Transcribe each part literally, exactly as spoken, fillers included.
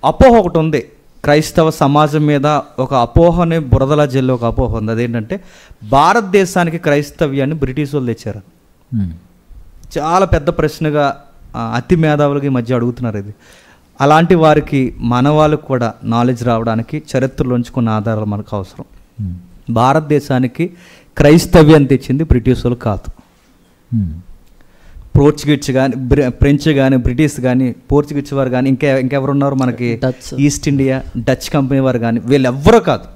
అపోహ ఒకటి ఉంది క్రైస్తవ సమాజం మీద, ఒక అపోహని బురదలా జల్లి ఒక అపోహ ఉంది. అదేంటంటే భారతదేశానికి క్రైస్తవ్యాన్ని బ్రిటిష్ వాళ్ళు తెచ్చారు. చాలా పెద్ద ప్రశ్నగా అతి మేధావులకి మధ్య అడుగుతున్నారు ఇది. అలాంటి వారికి మన వాళ్ళకు కూడా నాలెడ్జ్ రావడానికి చరిత్రలోంచి కొన్ని ఆధారాలు మనకు అవసరం. భారతదేశానికి క్రైస్తవ్యాన్ని తెచ్చింది బ్రిటిష్ వాళ్ళు కాదు. పోర్చుగీస్ కానీ, ఫ్రెంచ్ కానీ, బ్రిటిష్ కానీ, పోర్చుగీస్ వారు కానీ, ఇంకా ఇంకెవరున్నారు మనకి, ఈస్ట్ ఇండియా డచ్ కంపెనీ వారు కానీ, వీళ్ళు ఎవ్వరూ కాదు.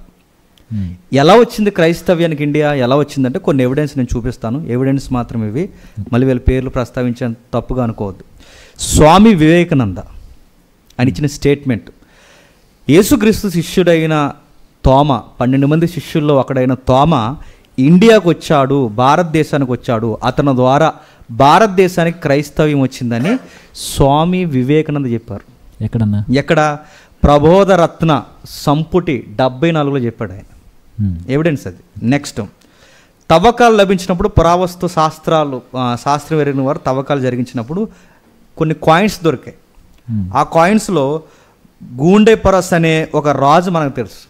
ఎలా వచ్చింది క్రైస్తవ్యానికి ఇండియా, ఎలా వచ్చిందంటే కొన్ని ఎవిడెన్స్ నేను చూపిస్తాను. ఎవిడెన్స్ మాత్రం ఇవి, మళ్ళీ వీళ్ళ పేర్లు ప్రస్తావించని తప్పుగా అనుకోవద్దు. స్వామి వివేకానంద అని ఇచ్చిన స్టేట్మెంట్, యేసుక్రీస్తు శిష్యుడైన తోమ, పన్నెండు మంది శిష్యుల్లో ఒకడైన తోమ ఇండియాకు వచ్చాడు, భారతదేశానికి వచ్చాడు, అతని ద్వారా భారతదేశానికి క్రైస్తవ్యం వచ్చిందని స్వామి వివేకానంద చెప్పారు. ఎక్కడన్నా ఎక్కడ? ప్రబోధరత్న సంపుటి డెబ్బై నాలుగులో చెప్పాడు ఆయన. ఎవిడెన్స్ అది. నెక్స్ట్, తవ్వకాలు లభించినప్పుడు, పురావస్తు శాస్త్రాలు శాస్త్రం ఎరిగిన వారు తవ్వకాలు జరిగించినప్పుడు కొన్ని కాయిన్స్ దొరికాయి. ఆ కాయిన్స్లో గూండే పరస్ అనే ఒక రాజు మనకు తెలుసు,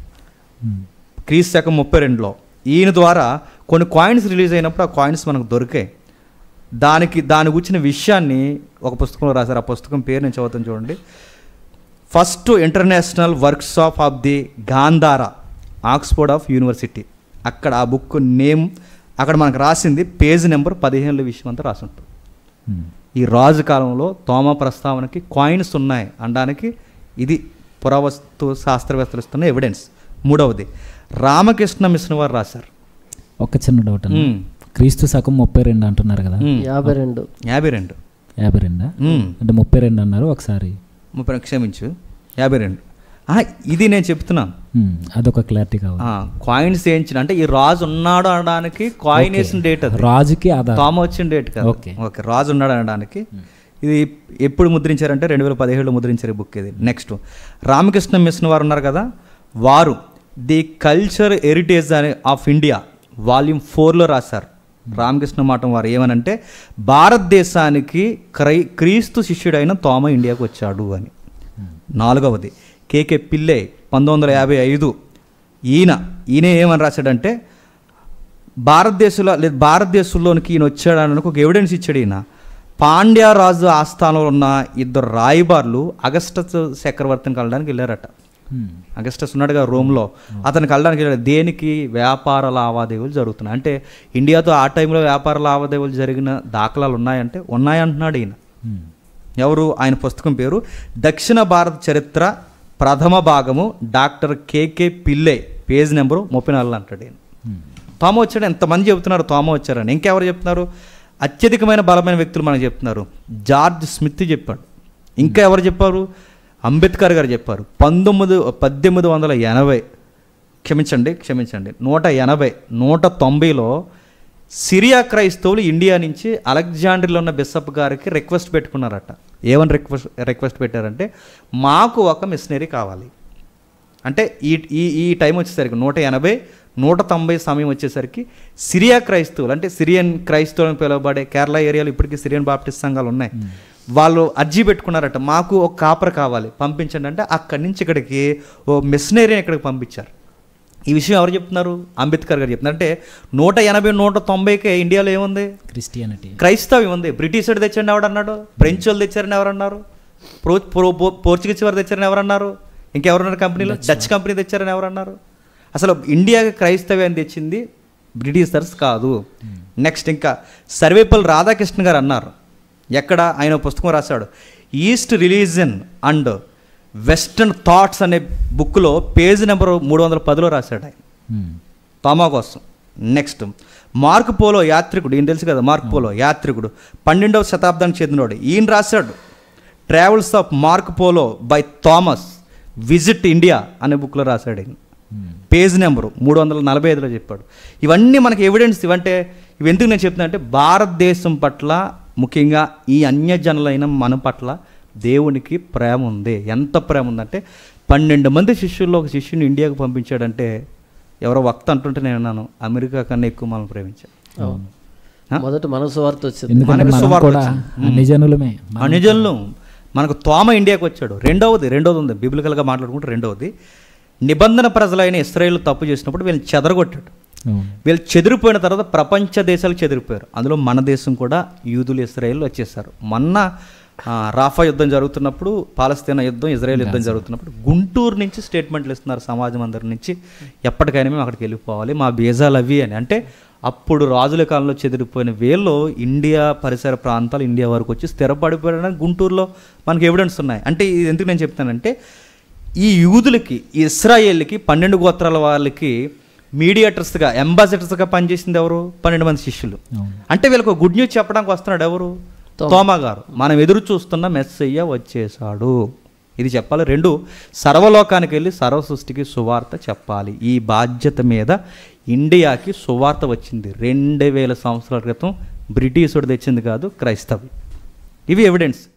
క్రీస్తు శకం ముప్పై రెండులో ఈయన ద్వారా కొన్ని కాయిన్స్ రిలీజ్ అయినప్పుడు ఆ కాయిన్స్ మనకు దొరికాయి. దానికి దాని గురించిన విషయాన్ని ఒక పుస్తకంలో రాశారు. ఆ పుస్తకం పేరు నేను చదువుతాను చూడండి. First international workshop of the Gandhara, Oxford of university. అక్కడ ఆ బుక్ నేమ్ అక్కడ మనకు రాసింది, పేజ్ నెంబర్ పదిహేనుల విషయం అంతా రాసి ఉంటుంది. ఈ రాజు కాలంలో తోమ ప్రస్తావనకి కాయిన్స్ ఉన్నాయి అనడానికి ఇది పురావస్తు శాస్త్రవేత్తలు ఇస్తున్న ఎవిడెన్స్. మూడవది, రామకృష్ణ మిషన్ వారు రాశారు. ఒక చిన్న డౌట్, క్రీస్తు శకం ముప్పై రెండు అంటున్నారు కదా, యాభై రెండు యాభై రెండు యాభై రెండా అంటే ముప్పై రెండు అన్నారు ఒకసారి, ముప్పై క్షమించు యాభై రెండు. ఇది నేను చెప్తున్నాను, అదొక క్లారిటీ కావాలి. కాయిన్స్ వేయించిన అంటే ఈ రాజు ఉన్నాడు అనడానికి కాయిన్ వేసిన డేట్, అది రాజుకి తోమ వచ్చిన డేట్ కాదు. ఓకే ఓకే రాజు ఉన్నాడు అనడానికి ఇది ఎప్పుడు ముద్రించారంటే రెండు వేల పదిహేడులో ముద్రించారు ఈ బుక్ ఇది. నెక్స్ట్, రామకృష్ణ మిషన్ వారు ఉన్నారు కదా, వారు ది కల్చర్ హెరిటేజ్ అని ఆఫ్ ఇండియా వాల్యూమ్ ఫోర్లో రాశారు. రామకృష్ణ మఠం వారు ఏమనంటే భారతదేశానికి క్రై క్రీస్తు శిష్యుడైన తోమ ఇండియాకు వచ్చాడు అని. నాలుగవది, కేకే పిల్లే పంతొమ్మిది వందల యాభై ఐదు ఈయన ఈయన ఏమని రాశాడంటే భారతదేశంలో లేదు భారతదేశంలోనికి ఈయన వచ్చాడని ఒక ఎవిడెన్స్ ఇచ్చాడు. ఈయన పాండ్య రాజు ఆస్థానంలో ఉన్న ఇద్దరు రాయబారులు అగస్టస్ చక్రవర్తిని కలడానికి వెళ్ళారట. అగస్టస్ ఉన్నాడుగా రోమ్లో, అతనికి వెళ్ళడానికి వెళ్ళాడు. దేనికి? వ్యాపార లావాదేవీలు జరుగుతున్నాయి అంటే ఇండియాతో ఆ టైంలో వ్యాపార లావాదేవీలు జరిగిన దాఖలాలు ఉన్నాయంటే ఉన్నాయంటున్నాడు ఈయన. ఎవరు? ఆయన పుస్తకం పేరు దక్షిణ భారత చరిత్ర ప్రథమ భాగము, డాక్టర్ కేకే పిల్లే, పేజ్ నెంబరు ముప్పై నాలుగు అంటాడు ఈయన. తోమ వచ్చాడు, ఎంతమంది చెబుతున్నారు తోమ వచ్చారని. ఇంకెవరు చెప్తున్నారు? అత్యధికమైన బలమైన వ్యక్తులు మనకు చెప్తున్నారు. జార్జ్ స్మిత్ చెప్పాడు. ఇంకా ఎవరు చెప్పారు? అంబేద్కర్ గారు చెప్పారు. పంతొమ్మిది పద్దెనిమిది వందల ఎనభై క్షమించండి క్షమించండి నూట ఎనభై నూట తొంభైలో సిరియా క్రైస్తవులు ఇండియా నుంచి అలెగ్జాండ్రియాలో ఉన్న బిషప్ గారికి రిక్వెస్ట్ పెట్టుకున్నారట. ఏమని రిక్వెస్ట్ రిక్వెస్ట్ పెట్టారంటే మాకు ఒక మిషనరీ కావాలి అంటే ఈ ఈ ఈ టైం వచ్చేసరికి నూట ఎనభై నూట తొంభై సమయం వచ్చేసరికి సిరియా క్రైస్తవులు అంటే సిరియన్ క్రైస్తవులను పిలువబడే కేరళ ఏరియాలో ఇప్పటికీ సిరియన్ బాప్టిస్ట్ సంఘాలు ఉన్నాయి. వాళ్ళు అర్జీ పెట్టుకున్నారట, మాకు ఒక కాపర్ కావాలి పంపించండి అంటే అక్కడి నుంచి ఇక్కడికి ఓ మిషనరీని ఇక్కడికి పంపించారు. ఈ విషయం ఎవరు చెప్తున్నారు? అంబేద్కర్ గారు చెప్తున్నారు. అంటే నూట ఎనభై నూట తొంభైకే ఇండియాలో ఏముంది? క్రిస్టియానిటీ, క్రైస్తవ్యం ఉంది. బ్రిటిష్ వాడు తెచ్చండి ఎవడన్నాడు? ఫ్రెంచ్ వాళ్ళు తెచ్చారని ఎవరన్నారు? పోర్చుగీస్ వారు తెచ్చారని ఎవరన్నారు? ఇంకెవరన్నారు కంపెనీలో? డచ్ కంపెనీ తెచ్చారని ఎవరన్నారు? అసలు ఇండియాకి క్రైస్తవ్యాన్ని తెచ్చింది బ్రిటిషర్స్ కాదు. నెక్స్ట్ ఇంకా సర్వేపల్లి రాధాకృష్ణ గారు అన్నారు. ఎక్కడ? ఆయన పుస్తకం రాశాడు, east religion and western thoughts అనే బుక్లో పేజ్ నెంబర్ మూడు వందల పదిలో రాశాడు ఆయన తోమా కోసం. నెక్స్ట్, మార్క్ పోలో యాత్రికుడు, ఈయన తెలుసు కదా, మార్క్ పోలో యాత్రికుడు పన్నెండవ శతాబ్దానికి చెందినవాడు. ఈయన రాశాడు travels of Marco Polo by Thomas visit India అనే బుక్లో రాశాడు ఆయన. పేజ్ నెంబరు మూడు వందల నలభై ఐదులో చెప్పాడు. ఇవన్నీ మనకి ఎవిడెన్స్. ఇవంటే ఇవి ఎందుకు నేను చెప్తున్నా అంటే భారతదేశం పట్ల, ముఖ్యంగా ఈ అన్యజనులైన మన పట్ల దేవునికి ప్రేమ ఉంది. ఎంత ప్రేమ ఉందంటే పన్నెండు మంది శిష్యుల్లో ఒక శిష్యుని ఇండియాకు పంపించాడంటే ఎవరో వక్త అంటుంటే నేను అన్నాను, అమెరికా కన్నా ఎక్కువ మనం ప్రేమించాం. మొదట మన సువార్త వచ్చింది, అన్యజనులు మనకు తోమ ఇండియాకి వచ్చాడు. రెండవది రెండవది ఉంది బిబ్లికల్గా మాట్లాడుకుంటే రెండవది నిబంధన ప్రజలైన ఇశ్రాయేలు తప్పు చేసినప్పుడు వీళ్ళని చెదరగొట్టాడు. వీళ్ళు చెదిరిపోయిన తర్వాత ప్రపంచ దేశాలకు చెదిరిపోయారు. అందులో మన దేశం కూడా యూదులు ఇశ్రాయేల్ వచ్చేసారు. మొన్న రాఫా యుద్ధం జరుగుతున్నప్పుడు, పాలస్తీనా యుద్ధం, ఇజ్రాయెల్ యుద్ధం జరుగుతున్నప్పుడు గుంటూరు నుంచి స్టేట్మెంట్లు ఇస్తున్నారు సమాజం అందరి నుంచి, ఎప్పటికైనా మేము అక్కడికి వెళ్ళిపోవాలి, మా బీజాలు అవి అని. అంటే అప్పుడు రాజుల కాలంలో చెదిరిపోయిన వీళ్ళు ఇండియా పరిసర ప్రాంతాలు ఇండియా వరకు వచ్చి స్థిరపడిపోయారని గుంటూరులో మనకి ఎవిడెన్స్ ఉన్నాయి. అంటే ఇది ఎందుకు నేను చెప్తానంటే ఈ యూదులకి, ఇశ్రాయేల్కి, పన్నెండు గోత్రాల వాళ్ళకి మీడియేటర్స్గా, అంబాసిడర్స్గా పనిచేసింది ఎవరు? పన్నెండు మంది శిష్యులు. అంటే వీళ్ళకు గుడ్ న్యూస్ చెప్పడానికి వస్తున్నాడు ఎవరు? తోమా గారు. మనం ఎదురు చూస్తున్న మెస్సయ్య వచ్చేసాడు, ఇది చెప్పాలి. రెండు, సర్వలోకానికి వెళ్ళి సర్వ సృష్టికి సువార్త చెప్పాలి. ఈ బాధ్యత మీద ఇండియాకి సువార్త వచ్చింది రెండు వేల సంవత్సరాల క్రితం. బ్రిటిషుడు తెచ్చింది కాదు, క్రైస్తవి. ఇవి ఎవిడెన్స్.